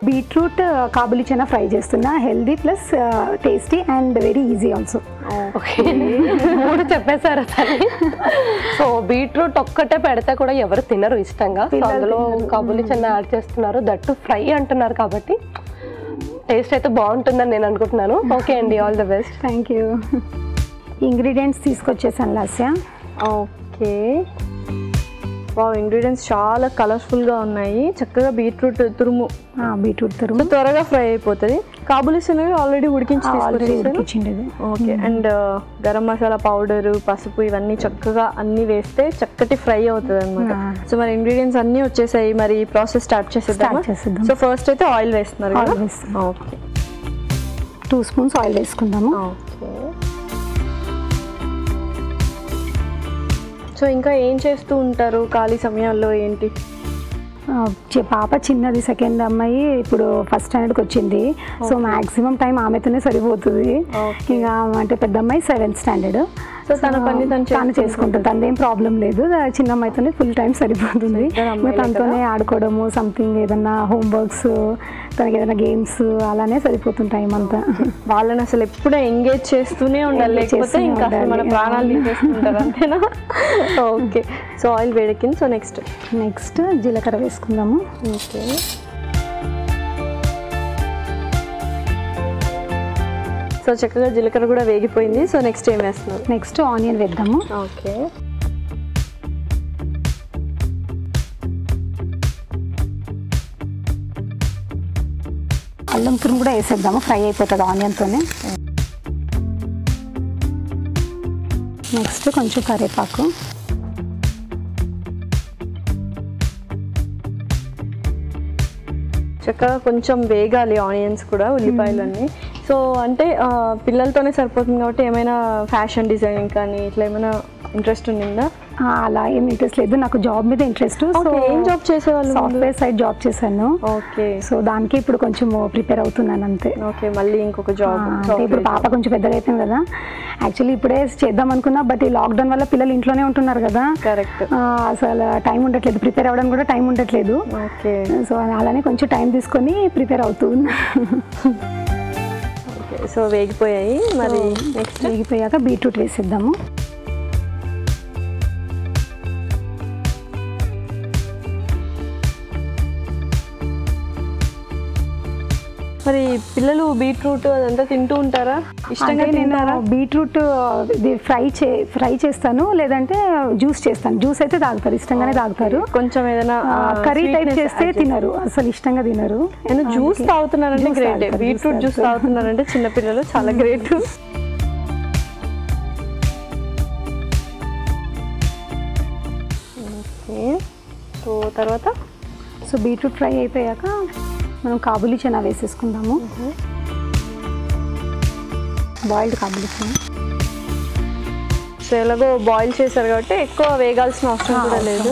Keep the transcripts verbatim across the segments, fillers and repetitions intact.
Beetroot kabuli chana fry చేస్తున్నా, healthy plus tasty and very easy also. Okay, మూడు చెప్పేశారు అసలు. సో బీట్రూట్ ఒక్కటే పెడితే కూడా ఎవరు తినరు ఇష్టంగా, అందులో కాబులి చనా యాడ్ చేస్తున్నారు, దట్టు ఫ్రై అంటున్నారు కాబట్టి టేస్ట్ అయితే బాగుంటుందని నేను అనుకుంటున్నాను. ఓకే అండి, all the best. Thank you. Ingredients తీసుకొచ్చేసాను లాస్య. ఓకే, వావ్, ఇంగ్రీడియంట్స్ చాలా కలర్ఫుల్గా ఉన్నాయి. చక్కగా బీట్రూట్ తురుము, బీట్రూట్ తురుము త్వరగా ఫ్రై అయిపోతుంది. కాబులి శనగలు ఆల్రెడీ ఉడికించి ఉడికించిండేది. Okay, and garam masala powder, పసుపు ఇవన్నీ చక్కగా అన్ని వేస్తే చక్కటి ఫ్రై అవుతుంది అనమాట. సో మరి ఇంగ్రీడియంట్స్ అన్నీ వచ్చేసాయి, మరి ప్రాసెస్ స్టార్ట్ చేసేద్దాం. సో ఫస్ట్ అయితే ఆయిల్ వేస్తున్నారు కదా. ఓకే, టూ స్పూన్స్ ఆయిల్ వేసుకుందాము. ఓకే, సో ఇంకా ఏం చేస్తూ ఉంటారు ఖాళీ సమయాల్లో ఏంటి? పాప చిన్నది, సెకండ్ అమ్మాయి ఇప్పుడు ఫస్ట్ స్టాండర్డ్కి వచ్చింది. సో మ్యాక్సిమం టైం ఆమెతోనే సరిపోతుంది. ఇంకా అంటే పెద్ద అమ్మాయి సెవెంత్ స్టాండర్డ్. సో తన పని తను తను చేసుకుంటుంది, తనదేం ప్రాబ్లం లేదు. చిన్న అమ్మాయితోనే ఫుల్ టైం సరిపోతుంది. తనతోనే ఆడుకోవడము, సంథింగ్ ఏదన్నా హోంవర్క్స్, తనకి ఏదైనా గేమ్స్, అలానే సరిపోతుంది టైం అంతా. వాళ్ళని అసలు ఎప్పుడూ ఎంగేజ్ చేస్తూనే ఉండాలి, లేకపోతే ఇంకా మన ప్రాణాలు తీసేస్తుంటారు, అంతేనా? ఓకే, సో ఆయిల్ వేడెక్కింది. సో నెక్స్ట్ నెక్స్ట్ జీలకర్ర వేసుకుందాము. ఓకే, సో చక్కగా జీలకర్ర కూడా వేగిపోయింది. సో నెక్స్ట్ ఏం వేస్తున్నారు? నెక్స్ట్ ఆనియన్ వేద్దాము. ఓకే, అల్లం తురుము కూడా వేసేద్దాము, ఫ్రై అయిపోతుంది ఆనియన్తోనే. నెక్స్ట్ కొంచెం కరివేపాకు. చక్కగా కొంచెం వేగాలి ఆనియన్స్ కూడా, ఉల్లిపాయలన్నీ. సో అంటే పిల్లలతోనే సరిపోతుంది కాబట్టి ఏమైనా ఫ్యాషన్ డిజైనింగ్ కానీ ఇట్లా ఏమైనా ఇంట్రెస్ట్ ఉండిందా? అలా ఏం ఇంట్రెస్ట్ లేదు, నాకు జాబ్ మీద ఇంట్రెస్ట్. సో ఏం జాబ్ చేసేవాళ్ళు? సాఫ్ట్వేర్ సైడ్ జాబ్ చేశాను. ఓకే, సో దానికి ఇప్పుడు కొంచెం ప్రిపేర్ అవుతున్నాను అంతే. ఓకే, మళ్ళీ ఇంకొక జాబ్. ఇప్పుడు పాప కొంచెం పెద్దగా అయిపోయింది కదా, యాక్చువల్లీ ఇప్పుడే చేద్దాం అనుకున్నా, బట్ ఈ లాక్డౌన్ వల్ల పిల్లలు ఇంట్లోనే ఉంటున్నారు కదా. కరెక్ట్, అసలు టైం ఉండట్లేదు, ప్రిపేర్ అవ్వడానికి కూడా టైం ఉండట్లేదు. ఓకే, సో అలానే కొంచెం టైం తీసుకొని ప్రిపేర్ అవుతున్నా. ఓకే, సో వేగిపోయాయి. మరి నెక్స్ట్ వేగిపోయాక బీట్రూట్ వేసేద్దాము. మరి పిల్లలు బీట్రూట్ అదంతా తింటూ ఉంటారా? ఇష్టంగా తింటారా? బీట్రూట్ ఇది ఫ్రై చే ఫ్రై చేస్తాను, లేదంటే జ్యూస్ చేస్తాను. జ్యూస్ అయితే తాగుతారు, ఇష్టంగానే తాగుతారు. కొంచెం ఏదైనా కర్రీ టైప్ చేస్తే తినరు, అసలు ఇష్టంగా తినరు. జ్యూస్ తాగుతున్నారంటే గ్రేట్, బీట్రూట్ జ్యూస్ తాగుతున్నారంటే చిన్నపిల్లలు చాలా గ్రేట్. ఓకే, సో తర్వాత సో బీట్రూట్ ఫ్రై అయిపోయాక మనం కాబులి చనా వేసేసుకుందాము. బాయిల్డ్ కాబులి చనా. సో ఎలాగో బాయిల్ చేశారు కాబట్టి ఎక్కువ వేగాల్సిన అవసరం కూడా లేదు.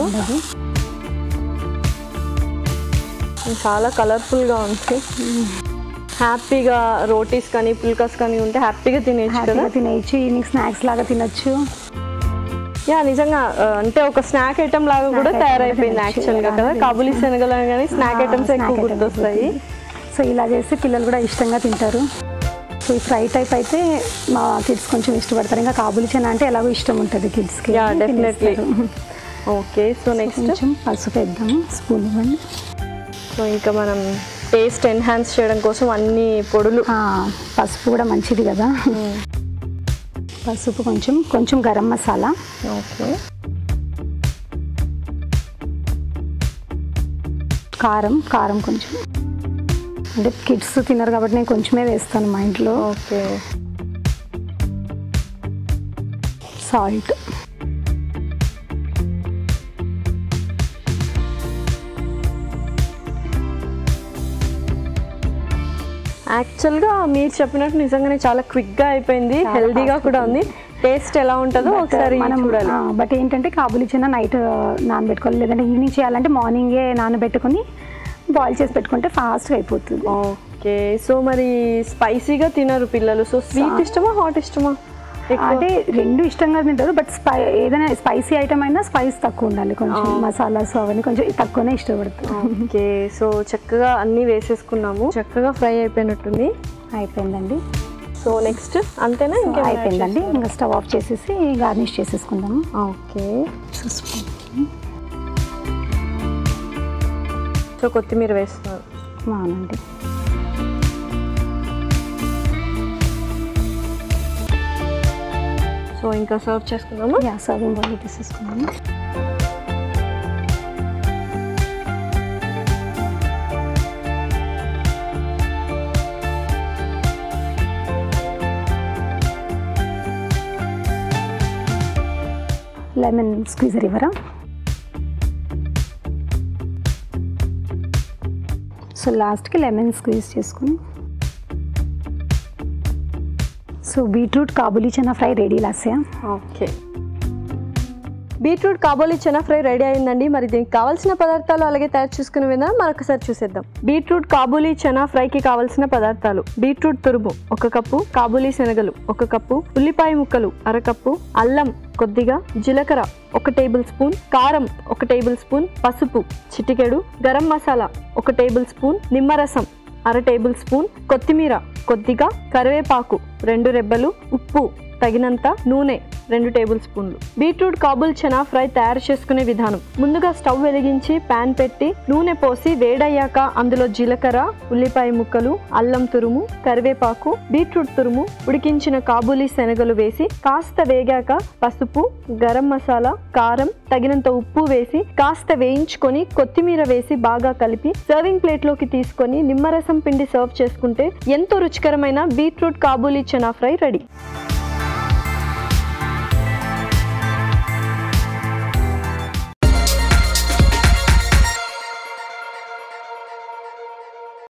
చాలా కలర్ఫుల్గా ఉంది. హ్యాపీగా రోటీస్ కానీ పుల్కాస్ కానీ ఉంటే హ్యాపీగా తినేయచ్చు కదా. తినేయచ్చు, ఈవినింగ్ స్నాక్స్ లాగా తినచ్చు. యా, నిజంగా అంటే ఒక స్నాక్ ఐటమ్ లాగా కూడా తయారైపోయింది యాక్చువల్గా కదా. కాబులి శనగలు కానీ స్నాక్ ఐటమ్స్ ఎక్కువ గుర్తొస్తాయి. సో ఇలా చేసి పిల్లలు కూడా ఇష్టంగా తింటారు. సో ఈ ఫ్రై టైప్ అయితే మా కిడ్స్ కొంచెం ఇష్టపడతారు. ఇంకా కాబులి చనా అంటే ఎలాగో ఇష్టం ఉంటుంది కిడ్స్కి. Yeah, definitely. Okay, so next కొంచెం పసుపు వేద్దాము, స్పూన్ ఇవ్వండి. సో ఇంకా మనం టేస్ట్ ఎన్హాన్స్ చేయడం కోసం అన్ని పొడులు. పసుపు కూడా మంచిది కదా. పసుపు కొంచెం, కొంచెం గరం మసాలా. ఓకే, కారం, కారం కొంచెం, అంటే కిడ్స్ తినరు కాబట్టి నేను కొంచెమే వేస్తాను మా ఇంట్లో. Okay, salt. యాక్చువల్గా మీరు చెప్పినట్టు నిజంగానే చాలా క్విక్గా అయిపోయింది, హెల్దీగా కూడా ఉంది. టేస్ట్ ఎలా ఉంటుందో ఒకసారి మనం చూడాలి. బట్ ఏంటంటే కాబులి చనా నైట్ నానబెట్టుకోవాలి, లేదంటే ఈవినింగ్ చేయాలంటే మార్నింగే నానబెట్టుకొని బాయిల్ చేసి పెట్టుకుంటే ఫాస్ట్గా అయిపోతుంది. ఓకే, సో మరి స్పైసీగా తినరు పిల్లలు. సో స్వీట్ ఇష్టమా హాట్ ఇష్టమా? అంటే రెండు ఇష్టంగా తింటారు, బట్ స్పై ఏదైనా స్పైసీ ఐటమ్ అయినా స్పైస్ తక్కువ ఉండాలి, కొంచెం మసాలాస్ అవన్నీ కొంచెం తక్కువనే ఇష్టపడతారు. ఓకే, సో చక్కగా అన్నీ వేసేసుకున్నాము, చక్కగా ఫ్రై అయిపోయినట్టుంది. అయిపోయిందండి. సో నెక్స్ట్ అంతేనా? ఇంకా అయిపోయిందండి, ఇంకా స్టవ్ ఆఫ్ చేసేసి గార్నిష్ చేసేసుకుందాము. ఓకే, సో కొత్తిమీర వేస్తున్నారు. అవునండి. సో ఇంకా సర్వ్ చేసుకుందాము. యా, సర్వింగ్ బౌల్ తీసేసుకున్నాము. లెమన్ స్క్వీజర్ ఇవ్వరా? సో లాస్ట్కి లెమన్ స్క్వీజ్ చేసుకుని, so beetroot kabuli chana fry ready Lasya. Okay, beetroot kabuli chana fry ready అయిందండి. మరి దీనికి కావాల్సిన పదార్థాలు అలాగే తయారు చేసుకునే విధానం మరొకసారి చూసేద్దాం. బీట్రూట్ కాబూలీ చనా ఫ్రైకి కావాల్సిన పదార్థాలు: బీట్రూట్ తురుము ఒక కప్పు, కాబూలీ శనగలు ఒక కప్పు, ఉల్లిపాయ ముక్కలు అరకప్పు, అల్లం కొద్దిగా, జీలకర్ర ఒక టేబుల్ స్పూన్, కారం ఒక టేబుల్ స్పూన్, పసుపు చిటికెడు, గరం మసాలా ఒక టేబుల్ స్పూన్, నిమ్మరసం అర టేబుల్ స్పూన్, కొత్తిమీర కొద్దిగా, కరివేపాకు రెండు రెబ్బలు, ఉప్పు తగినంత, నూనె రెండు టేబుల్ స్పూన్లు. బీట్రూట్ కాబూలీ చనా ఫ్రై తయారు చేసుకునే విధానం: ముందుగా స్టవ్ వెలిగించి పాన్ పెట్టి నూనె పోసి వేడయ్యాక అందులో జీలకర్ర, ఉల్లిపాయ ముక్కలు, అల్లం తురుము, కరివేపాకు, బీట్రూట్ తురుము, ఉడికించిన కాబూలీ శనగలు వేసి కాస్త వేగాక పసుపు, గరం మసాలా, కారం తగినంత ఉప్పు వేసి కాస్త వేయించుకొని కొత్తిమీర వేసి బాగా కలిపి సర్వింగ్ ప్లేట్ లోకి తీసుకొని నిమ్మరసం పిండి సర్వ్ చేసుకుంటే ఎంతో రుచికరమైన beetroot kabuli chana fry ready.